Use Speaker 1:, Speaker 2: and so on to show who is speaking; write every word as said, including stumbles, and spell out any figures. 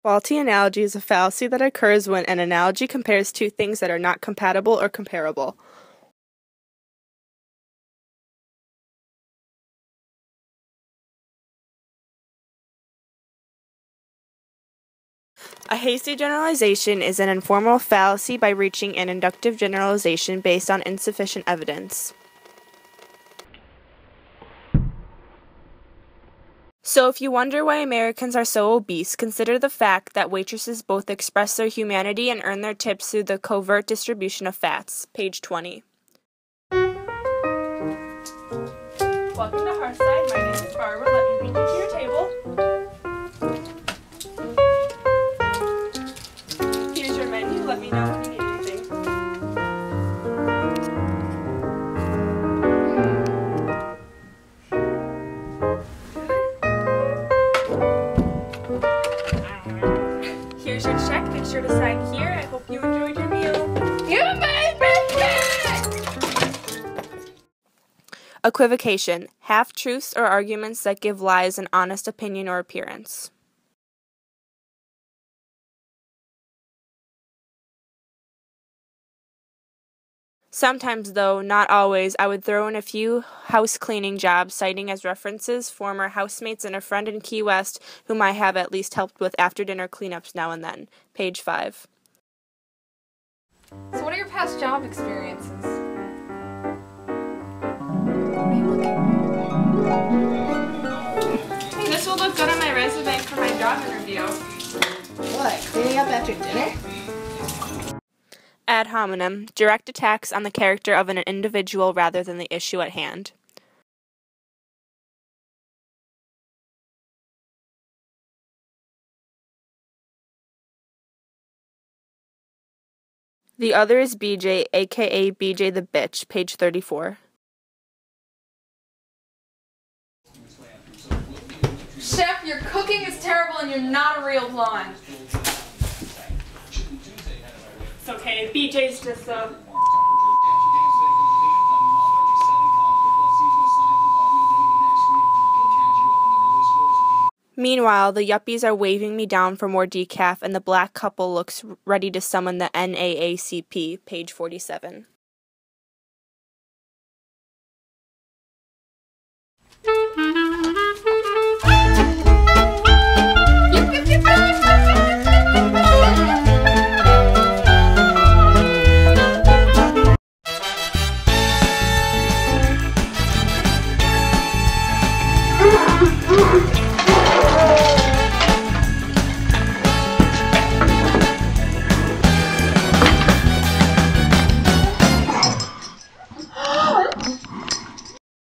Speaker 1: Faulty analogy is a fallacy that occurs when an analogy compares two things that are not compatible or comparable. A hasty generalization is an informal fallacy by reaching an inductive generalization based on insufficient evidence. So if you wonder why Americans are so obese, consider the fact that waitresses both express their humanity and earn their tips through the covert distribution of fats. Page twenty. Welcome to Hearthside. My name is Barbara. Let me lead you to your table. Here's your menu. Let me know when you need anything. Here's your check. Make sure to sign here. I hope you enjoyed your meal. You made me sick! Equivocation. Half-truths or arguments that give lies an honest opinion or appearance. Sometimes, though, not always, I would throw in a few house cleaning jobs, citing as references former housemates and a friend in Key West whom I have at least helped with after-dinner cleanups now and then. Page five.
Speaker 2: So what are your past job experiences? What are you looking at?
Speaker 1: Hey, this will look good on my resume for my job interview.
Speaker 3: What, cleaning up after dinner?
Speaker 1: Ad hominem, direct attacks on the character of an individual rather than the issue at hand. The other is B J, aka B J the Bitch, page thirty-four.
Speaker 2: Chef, your cooking is terrible and you're not a real blonde.
Speaker 1: It's okay, B J's just a... Meanwhile, the yuppies are waving me down for more decaf, and the black couple looks ready to summon the N double A C P, page forty-seven.